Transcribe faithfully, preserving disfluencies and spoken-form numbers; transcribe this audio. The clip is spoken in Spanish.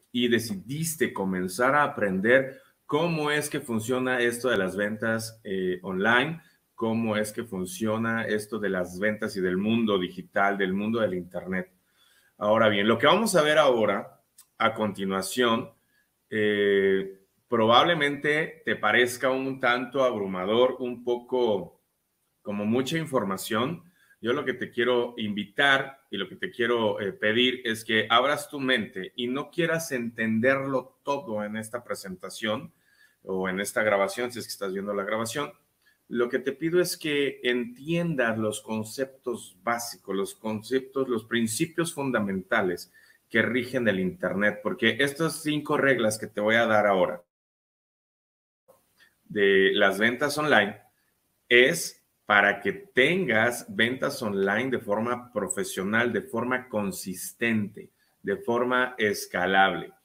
y decidiste comenzar a aprender cómo es que funciona esto de las ventas eh, online, cómo es que funciona esto de las ventas y del mundo digital, del mundo del Internet. Ahora bien, lo que vamos a ver ahora, a continuación, eh, probablemente te parezca un tanto abrumador, un poco como mucha información. Yo lo que te quiero invitar y lo que te quiero eh, pedir es que abras tu mente y no quieras entenderlo todo en esta presentación o en esta grabación, si es que estás viendo la grabación. Lo que te pido es que entiendas los conceptos básicos, los conceptos, los principios fundamentales que rigen el Internet, porque estas cinco reglas que te voy a dar ahora de las ventas online es para que tengas ventas online de forma profesional, de forma consistente, de forma escalable.